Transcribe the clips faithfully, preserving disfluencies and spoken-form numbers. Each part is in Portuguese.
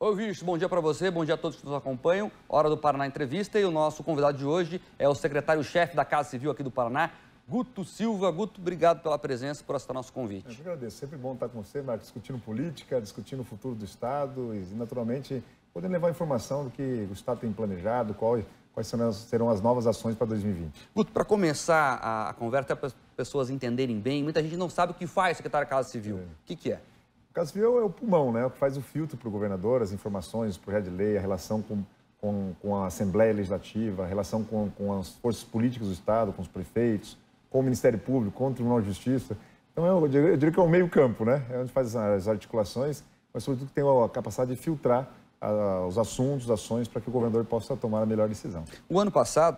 Oi, Vinícius, bom dia para você, bom dia a todos que nos acompanham. Hora do Paraná Entrevista e o nosso convidado de hoje é o secretário-chefe da Casa Civil aqui do Paraná, Guto Silva. Guto, obrigado pela presença, por aceitar nosso convite. Eu que agradeço, sempre bom estar com você, Marcos, discutindo política, discutindo o futuro do Estado e, naturalmente, podendo levar informação do que o Estado tem planejado, qual, quais serão as, serão as novas ações para dois mil e vinte. Guto, para começar a, a conversa, para as pessoas entenderem bem, muita gente não sabe o que faz o secretário da Casa Civil. É. O que, que é? A Casa Civil é o pulmão, né? O que faz o filtro para o governador, as informações, o projeto de lei, a relação com, com, com a Assembleia Legislativa, a relação com, com as forças políticas do Estado, com os prefeitos, com o Ministério Público, com o Tribunal de Justiça. Então, eu diria, eu diria que é o meio campo, né? É onde faz as articulações, mas sobretudo tem a capacidade de filtrar a, os assuntos, as ações, para que o governador possa tomar a melhor decisão. O ano passado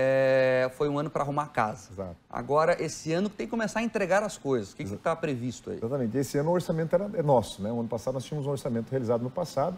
é, foi um ano para arrumar casa. Exato. Agora, esse ano tem que começar a entregar as coisas. O que está previsto aí? Exatamente. Esse ano o orçamento era, é nosso, né? O ano passado nós tínhamos um orçamento realizado no passado.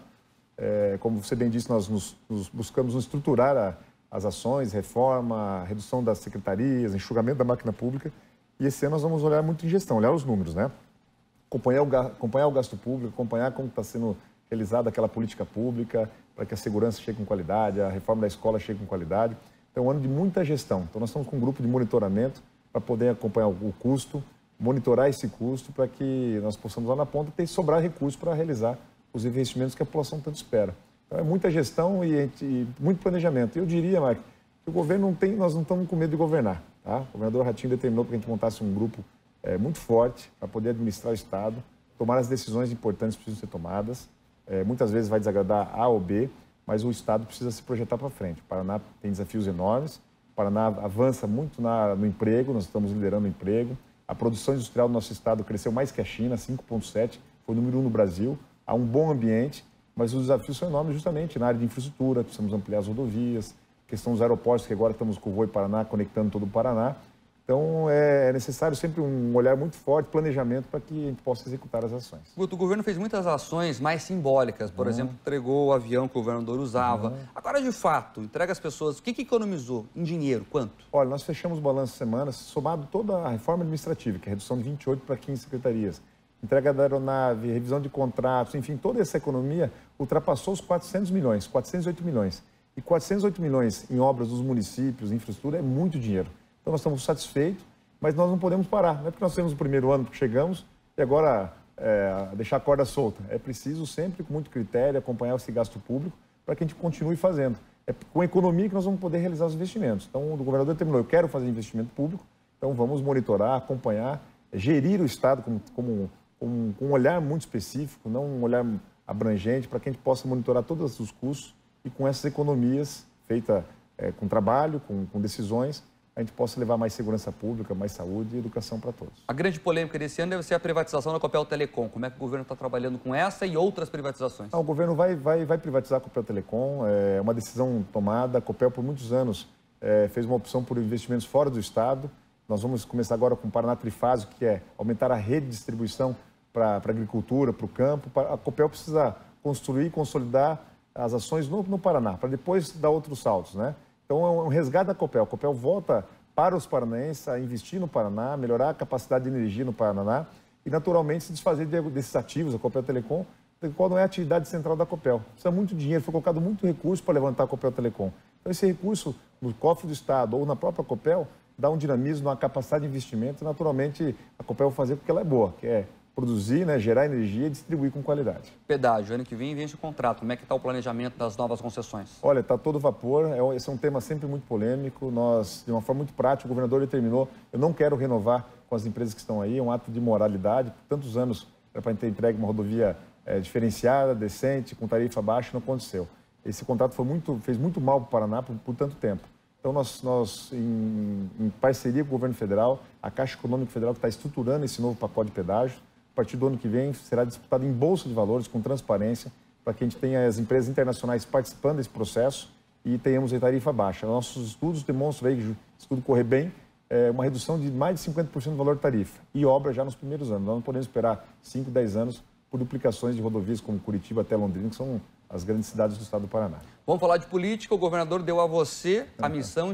É, como você bem disse, nós nos, nos buscamos nos estruturar a, as ações, reforma, redução das secretarias, enxugamento da máquina pública. E esse ano nós vamos olhar muito em gestão, olhar os números, né? Acompanhar o, acompanhar o gasto público, acompanhar como está sendo realizada aquela política pública para que a segurança chegue com qualidade, a reforma da escola chegue com qualidade. Então, é um ano de muita gestão. Então, nós estamos com um grupo de monitoramento para poder acompanhar o custo, monitorar esse custo para que nós possamos lá na ponta ter sobrar recursos para realizar os investimentos que a população tanto espera. Então, é muita gestão e, e muito planejamento. Eu diria, Mark, que o governo não tem, nós não estamos com medo de governar. Tá? O governador Ratinho determinou para que a gente montasse um grupo é, muito forte para poder administrar o Estado, tomar as decisões importantes que precisam ser tomadas. É, muitas vezes vai desagradar A ou B, mas o Estado precisa se projetar para frente. O Paraná tem desafios enormes, o Paraná avança muito na, no emprego, nós estamos liderando o emprego. A produção industrial do nosso Estado cresceu mais que a China, cinco vírgula sete, foi o número um no Brasil. Há um bom ambiente, mas os desafios são enormes justamente na área de infraestrutura, precisamos ampliar as rodovias, questão dos aeroportos, que agora estamos com o Voe Paraná, conectando todo o Paraná. Então, é necessário sempre um olhar muito forte, planejamento, para que a gente possa executar as ações. Guto, o governo fez muitas ações mais simbólicas. Por uhum. exemplo, entregou o avião que o governador usava. Uhum. Agora, de fato, entrega às pessoas. O que, que economizou em dinheiro? Quanto? Olha, nós fechamos o balanço semana, somado toda a reforma administrativa, que é a redução de vinte e oito para quinze secretarias. Entrega da aeronave, revisão de contratos, enfim, toda essa economia ultrapassou os quatrocentos milhões, quatrocentos e oito milhões. E quatrocentos e oito milhões em obras dos municípios, infraestrutura, é muito dinheiro. Então, nós estamos satisfeitos, mas nós não podemos parar. Não é porque nós temos o primeiro ano que chegamos e agora é, deixar a corda solta. É preciso sempre, com muito critério, acompanhar esse gasto público para que a gente continue fazendo. É com a economia que nós vamos poder realizar os investimentos. Então, o governador determinou, eu quero fazer investimento público, então vamos monitorar, acompanhar, gerir o Estado como, como, como, com um olhar muito específico, não um olhar abrangente, para que a gente possa monitorar todos os custos e com essas economias feitas é, com trabalho, com, com decisões, a gente possa levar mais segurança pública, mais saúde e educação para todos. A grande polêmica desse ano deve ser a privatização da Copel Telecom. Como é que o governo está trabalhando com essa e outras privatizações? Não, o governo vai, vai, vai privatizar a Copel Telecom, é uma decisão tomada. A Copel, por muitos anos, é, fez uma opção por investimentos fora do Estado. Nós vamos começar agora com o Paraná Trifásico, que é aumentar a rede de distribuição para a agricultura, para o campo. A Copel precisa construir e consolidar as ações no, no Paraná, para depois dar outros saltos, né? Então, é um resgate da Copel. A Copel volta para os paranaenses a investir no Paraná, melhorar a capacidade de energia no Paraná e, naturalmente, se desfazer desses ativos, a Copel Telecom, qual não é a atividade central da Copel. Precisa muito dinheiro, foi colocado muito recurso para levantar a Copel Telecom. Então, esse recurso no cofre do Estado ou na própria Copel dá um dinamismo, uma capacidade de investimento e, naturalmente, a Copel vai fazer porque ela é boa, que é produzir, né, gerar energia e distribuir com qualidade. Pedágio, ano que vem vence o contrato. Como é que está o planejamento das novas concessões? Olha, está todo vapor. É, esse é um tema sempre muito polêmico. Nós, de uma forma muito prática, o governador determinou, eu não quero renovar com as empresas que estão aí, é um ato de moralidade. Por tantos anos era para ter entregue uma rodovia é, diferenciada, decente, com tarifa baixa, não aconteceu. Esse contrato foi muito, fez muito mal para o Paraná por, por tanto tempo. Então, nós, nós em, em parceria com o governo federal, a Caixa Econômica Federal que está estruturando esse novo pacote de pedágio, a partir do ano que vem, será disputado em bolsa de valores, com transparência, para que a gente tenha as empresas internacionais participando desse processo e tenhamos a tarifa baixa. Nossos estudos demonstram aí, se tudo correr bem, é uma redução de mais de cinquenta por cento do valor da tarifa. E obra já nos primeiros anos. Nós não podemos esperar cinco, dez anos por duplicações de rodovias como Curitiba até Londrina, que são as grandes cidades do estado do Paraná. Vamos falar de política. O governador deu a você a missão de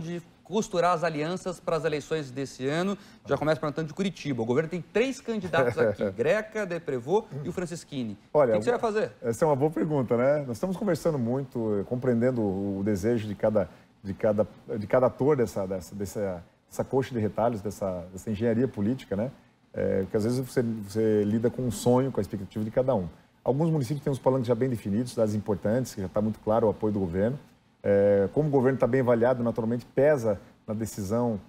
costurar as alianças para as eleições desse ano. Já começa perguntando de Curitiba. O governo tem três candidatos aqui, Greca, Deprevô e o Francisquini. Olha, o que, que você vai fazer? Essa é uma boa pergunta, né? Nós estamos conversando muito, compreendendo o desejo de cada, de cada, de cada ator dessa, dessa, dessa, dessa coxa de retalhos, dessa, dessa engenharia política, né? É, porque às vezes você, você lida com um sonho, com a expectativa de cada um. Alguns municípios têm os palanques já bem definidos, cidades importantes, que já está muito claro o apoio do governo. É, como o governo está bem avaliado, naturalmente pesa na decisão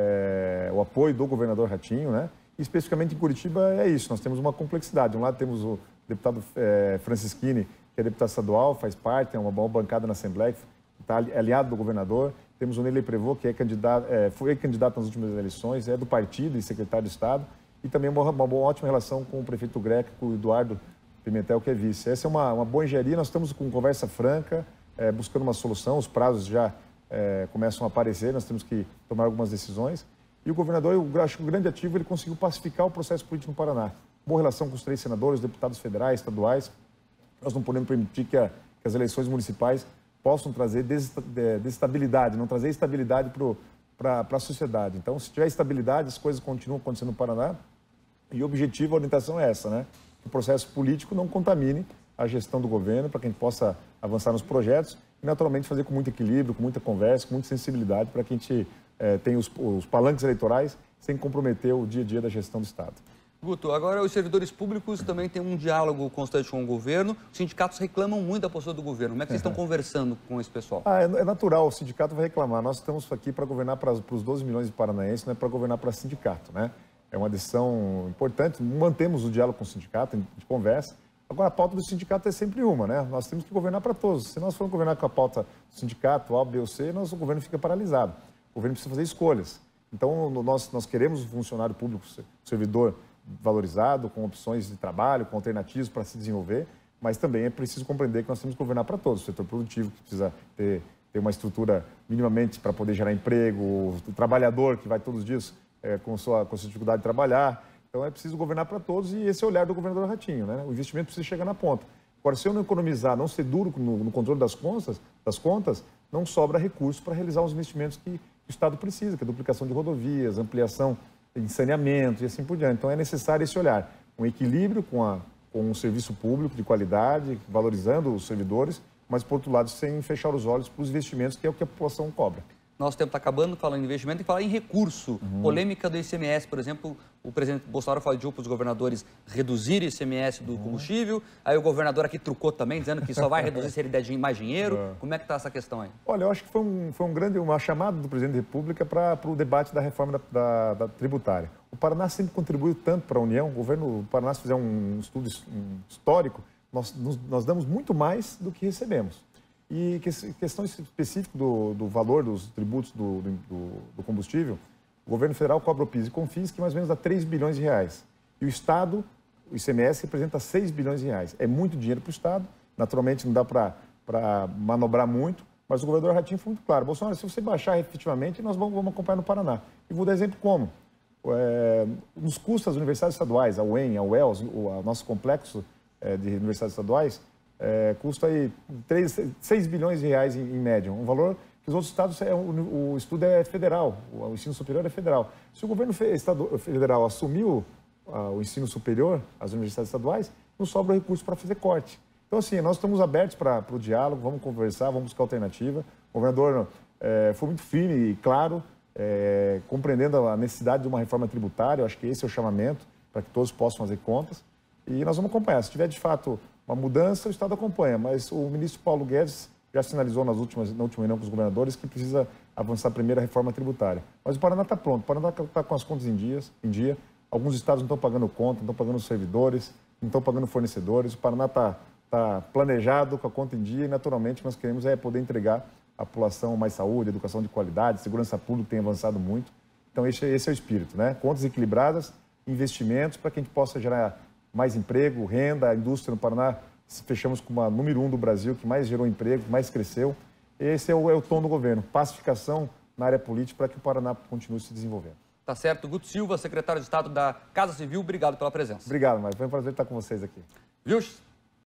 é, o apoio do governador Ratinho, né? E especificamente em Curitiba é isso, nós temos uma complexidade. De um lado temos o deputado é, Francisquini, que é deputado estadual, faz parte, é uma boa bancada na Assembleia, que está aliado do governador. Temos o Nele Prevô, que é candidato, é, foi candidato nas últimas eleições, é do partido e secretário de Estado. E também uma, uma boa, ótima relação com o prefeito Greca, com o Eduardo Pimentel, que é vice. Essa é uma, uma boa engenharia, nós estamos com conversa franca, é, buscando uma solução, os prazos já é, começam a aparecer, nós temos que tomar algumas decisões. E o governador, eu acho que o grande ativo, ele conseguiu pacificar o processo político no Paraná. Boa relação com os três senadores, deputados federais, estaduais. Nós não podemos permitir que, a, que as eleições municipais possam trazer desestabilidade, não trazer estabilidade para a sociedade. Então, se tiver estabilidade, as coisas continuam acontecendo no Paraná. E o objetivo, a orientação é essa, né? Que o processo político não contamine a gestão do governo, para que a gente possa avançar nos projetos e, naturalmente, fazer com muito equilíbrio, com muita conversa, com muita sensibilidade, para que a gente eh, tenha os, os palanques eleitorais sem comprometer o dia a dia da gestão do Estado. Guto, agora os servidores públicos também têm um diálogo constante com o governo. Os sindicatos reclamam muito da postura do governo. Como é que vocês estão conversando com esse pessoal? Ah, é natural, o sindicato vai reclamar. Nós estamos aqui para governar para os doze milhões de paranaenses, não é para governar para sindicato, né? É uma decisão importante, mantemos o diálogo com o sindicato, a gente conversa. Agora, a pauta do sindicato é sempre uma, né? Nós temos que governar para todos. Se nós formos governar com a pauta do sindicato, A, B ou C, nós, o governo fica paralisado. O governo precisa fazer escolhas. Então, nós, nós queremos o funcionário público, o servidor valorizado, com opções de trabalho, com alternativas para se desenvolver, mas também é preciso compreender que nós temos que governar para todos. O setor produtivo, que precisa ter, ter uma estrutura minimamente para poder gerar emprego, o trabalhador que vai todos os dias é, com, sua, com sua dificuldade de trabalhar. Então, é preciso governar para todos e esse é o olhar do governador Ratinho, né? O investimento precisa chegar na ponta. Agora, se eu não economizar, não ser duro no, no controle das contas, das contas, não sobra recurso para realizar os investimentos que o Estado precisa, que é a duplicação de rodovias, ampliação de saneamento e assim por diante. Então, é necessário esse olhar, um equilíbrio com, a, com um serviço público de qualidade, valorizando os servidores, mas, por outro lado, sem fechar os olhos para os investimentos, que é o que a população cobra. Nosso tempo está acabando, falando em investimento, e falar em recurso. Uhum. Polêmica do I C M S, por exemplo, o presidente Bolsonaro pediu para os governadores reduzirem o I C M S do uhum. combustível, aí o governador aqui trucou também, dizendo que só vai reduzir se ele der mais dinheiro. Uhum. Como é que está essa questão aí? Olha, eu acho que foi, um, foi um grande, uma chamada do presidente da República para o debate da reforma da, da, da tributária. O Paraná sempre contribuiu tanto para a União, o governo do Paraná, se fizer um estudo um histórico, nós, nós, nós damos muito mais do que recebemos. E questão específica do, do valor dos tributos do, do, do combustível, o governo federal cobra o PIS e CONFINS, que mais ou menos dá três bilhões de reais. E o Estado, o I C M S, representa seis bilhões de reais. É muito dinheiro para o Estado, naturalmente não dá para manobrar muito, mas o governador Ratinho foi muito claro. Bolsonaro, se você baixar efetivamente, nós vamos, vamos acompanhar no Paraná. E vou dar exemplo como. É, nos custos das universidades estaduais, a U E M, a U E L S, o a nosso complexo é, de universidades estaduais, É, custa aí seis bilhões de reais em, em média, um valor que os outros estados, é, o, o estudo é federal, o, o ensino superior é federal. Se o governo fe, estado, federal assumiu a, o ensino superior, as universidades estaduais, não sobra recurso para fazer corte. Então, assim, nós estamos abertos para o diálogo, vamos conversar, vamos buscar alternativa. O governador é, foi muito firme e claro, é, compreendendo a necessidade de uma reforma tributária, eu acho que esse é o chamamento, para que todos possam fazer contas. E nós vamos acompanhar. Se tiver, de fato, uma mudança, o Estado acompanha, mas o ministro Paulo Guedes já sinalizou nas últimas, na última reunião com os governadores que precisa avançar primeiro a reforma tributária. Mas o Paraná está pronto, o Paraná está com as contas em, dias, em dia, alguns estados não estão pagando conta, não estão pagando servidores, não estão pagando fornecedores, o Paraná está tá planejado, com a conta em dia e, naturalmente, o que nós queremos é poder entregar à população mais saúde, educação de qualidade, segurança pública tem avançado muito. Então, esse, esse é o espírito, né? Contas equilibradas, investimentos para que a gente possa gerar mais emprego, renda, a indústria no Paraná, fechamos com uma número um do Brasil, que mais gerou emprego, que mais cresceu. Esse é o, é o tom do governo, pacificação na área política para que o Paraná continue se desenvolvendo. Tá certo. Guto Silva, secretário de Estado da Casa Civil, obrigado pela presença. Obrigado, mas foi um prazer estar com vocês aqui. Viu?